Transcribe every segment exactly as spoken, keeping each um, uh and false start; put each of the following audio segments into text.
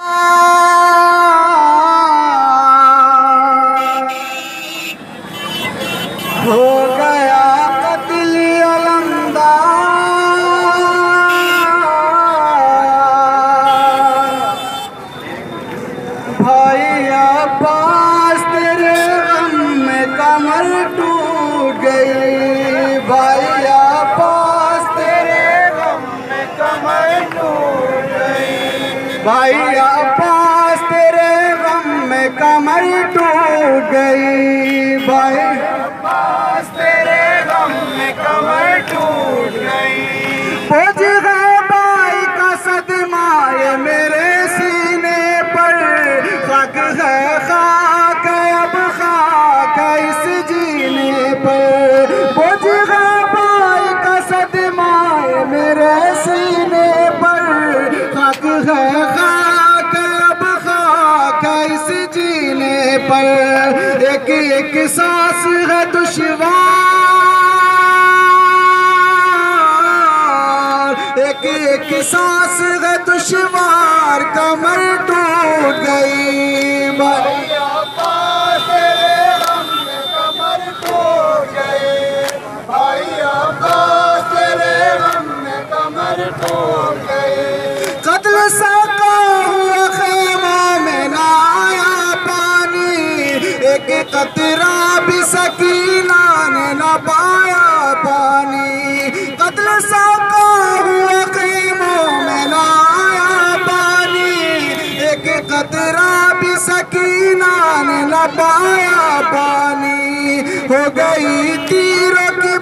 हो गया कत्ल अलमदार, भाई अब्बास तेरे गम में कमर टूट गई, भाई अब्बास तेरे गम में कमर टूट गई, भाई अब्बास तेरे गम में कमर टूट गई, भाई अब्बास तेरे गम में कमर टूट गई। बोझ है भाई का सदमा ये मेरे सीने पर, खाक है खाक अब खाक इस जीने पर, बोझ है भाई का सदमा ये मेरे सीने पर, खाक है खाक अब खाक इस जीने पर, एक एक सांस है दुश्वार, एक एक सांस है दुश्वार, कमर टूट गई, भाई अब्बास तेरे गम में कमर टूट गई, भाई अब्बास तेरे गम में कमर टूट गई। कत्ल साका हुआ खेमों में ना आया पानी, एक कतरा भी सकीना ने न पाया पानी, कत्ल साका हुआ खेमों में ना आया पानी, एक कतरा भी सकीना ने न पाया पानी, हो गई तीरों की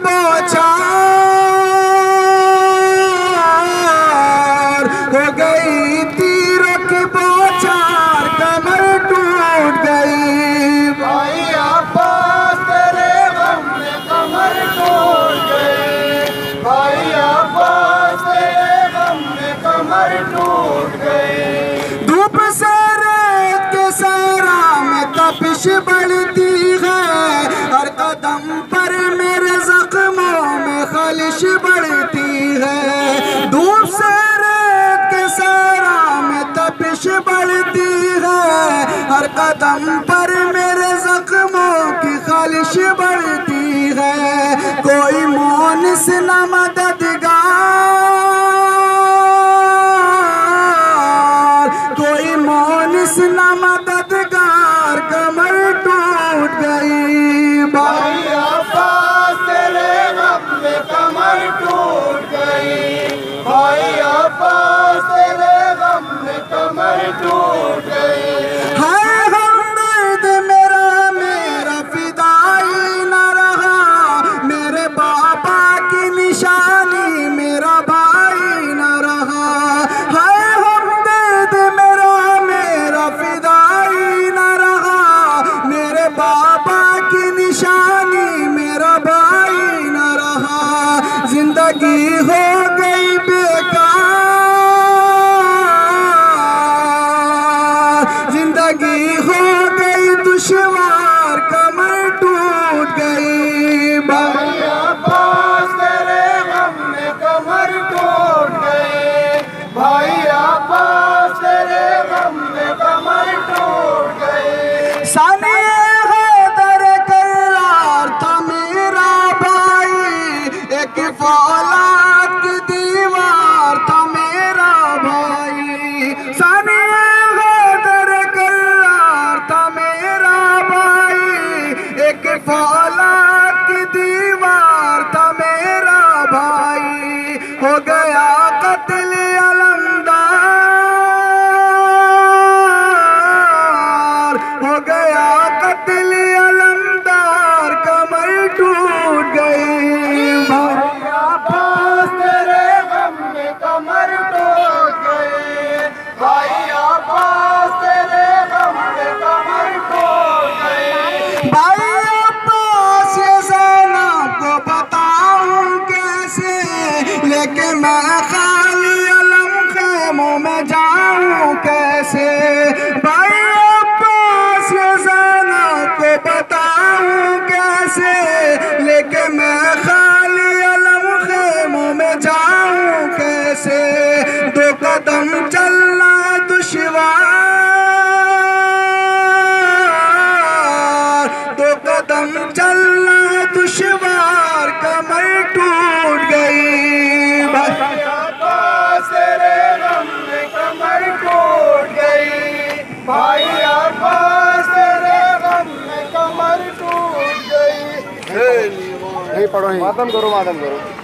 बौछार, हो गई तीरों की बौछार, कमर टूट गई, भाई अब्बास तेरे गम में कमर टूट गई, भाई अब्बास तेरे गम में कमर टूट गई। धूप से रेत के सहरा में तपिश बढ़ती है, हर कदम पर मेरे जख्मों में खालिश बढ़ती है, धूप से रेत के सहरा में तपिश बढ़ती है, हर कदम पर मेरे जख्मों की खालिश बढ़ती है, कोई मोनिस न मददगार, कोई मोनिस न मददगार, कमर टूट गई, भाई अब्बास तेरे गम में कमर टूट गई, भाई अब्बास तेरे गम में कमर टूट गई। हाय हमदर्द मेरा मेरा फिदाई न रहा, मेरे बाबा की निशानी मेरा भाई न रहा, हाय हमदर्द मेरा मेरा फिदाई न रहा, मेरे बाबा की निशानी मेरा भाई न रहा, जिंदगी हो गई बेकार, जिंदगी हो गई दुश्वार, कमर टूट गई, भाई अब्बास तेरे गम में कमर टूट गई, भाई अब्बास तेरे गम में कमर टूट गई। सानिए हैदर करार था मेरा भाई, एक फौलाद की दीवार था मेरा भाई, सानिए हैदर करार चलना दुश्वार कमर टूट गई। भाई अब्बास तेरे गम में कमर टूट गई। भाई अब्बास तेरे गम में कमर टूट गई। नहीं पढ़ो, मातम करो, मातम करो।